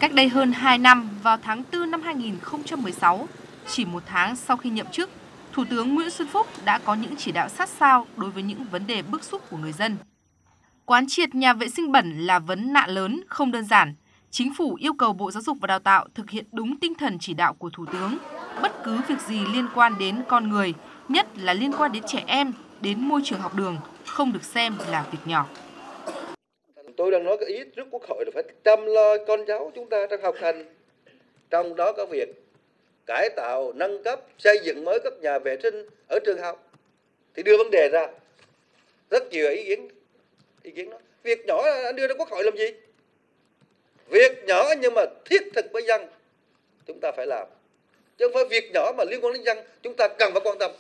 Cách đây hơn 2 năm, vào tháng 4 năm 2016, chỉ một tháng sau khi nhậm chức, Thủ tướng Nguyễn Xuân Phúc đã có những chỉ đạo sát sao đối với những vấn đề bức xúc của người dân. Quán triệt nhà vệ sinh bẩn là vấn nạn lớn, không đơn giản. Chính phủ yêu cầu Bộ Giáo dục và Đào tạo thực hiện đúng tinh thần chỉ đạo của Thủ tướng. Bất cứ việc gì liên quan đến con người, nhất là liên quan đến trẻ em, đến môi trường học đường, không được xem là việc nhỏ. Tôi đang nói cái ý trước Quốc hội là phải chăm lo con cháu chúng ta trong học hành. Trong đó có việc cải tạo, nâng cấp, xây dựng mới các nhà vệ sinh ở trường học. Thì đưa vấn đề ra. Rất nhiều ý kiến đó. Việc nhỏ anh đưa ra Quốc hội làm gì? Việc nhỏ nhưng mà thiết thực với dân chúng ta phải làm. Chứ không phải việc nhỏ mà liên quan đến dân chúng ta cần phải quan tâm.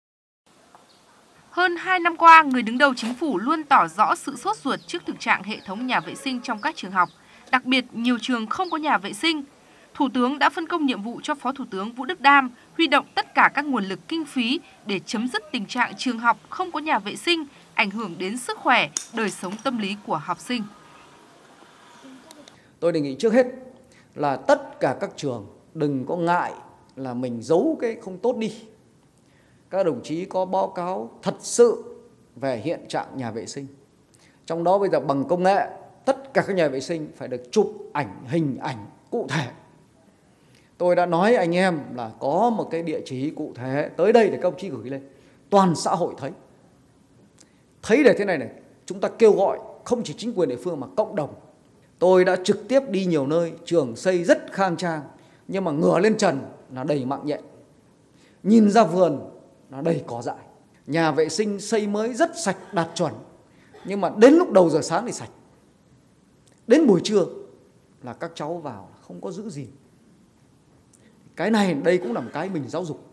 Hơn 2 năm qua, người đứng đầu chính phủ luôn tỏ rõ sự sốt ruột trước thực trạng hệ thống nhà vệ sinh trong các trường học. Đặc biệt, nhiều trường không có nhà vệ sinh. Thủ tướng đã phân công nhiệm vụ cho Phó Thủ tướng Vũ Đức Đam huy động tất cả các nguồn lực kinh phí để chấm dứt tình trạng trường học không có nhà vệ sinh, ảnh hưởng đến sức khỏe, đời sống tâm lý của học sinh. Tôi đề nghị trước hết là tất cả các trường đừng có ngại là mình giấu cái không tốt đi. Các đồng chí có báo cáo thật sự về hiện trạng nhà vệ sinh. Trong đó bây giờ bằng công nghệ, tất cả các nhà vệ sinh phải được chụp ảnh, hình ảnh cụ thể. Tôi đã nói anh em là có một cái địa chỉ cụ thể tới đây để các ông chí gửi lên. Toàn xã hội thấy. Thấy để thế này này, chúng ta kêu gọi không chỉ chính quyền địa phương mà cộng đồng. Tôi đã trực tiếp đi nhiều nơi, trường xây rất khang trang, nhưng mà ngửa lên trần là đầy mạng nhện. Nhìn ra vườn là đầy cỏ dại. Nhà vệ sinh xây mới rất sạch đạt chuẩn, nhưng mà đến lúc đầu giờ sáng thì sạch. Đến buổi trưa là các cháu vào không có giữ gìn. Cái này đây cũng là một cái mình giáo dục.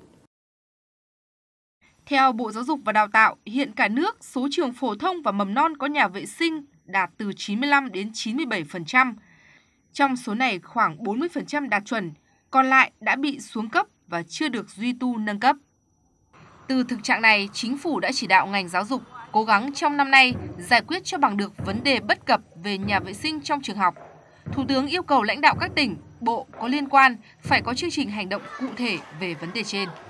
Theo Bộ Giáo dục và Đào tạo, hiện cả nước số trường phổ thông và mầm non có nhà vệ sinh đạt từ 95 đến 97%. Trong số này khoảng 40% đạt chuẩn, còn lại đã bị xuống cấp và chưa được duy tu nâng cấp. Từ thực trạng này, Chính phủ đã chỉ đạo ngành giáo dục cố gắng trong năm nay giải quyết cho bằng được vấn đề bất cập về nhà vệ sinh trong trường học. Thủ tướng yêu cầu lãnh đạo các tỉnh, bộ có liên quan phải có chương trình hành động cụ thể về vấn đề trên.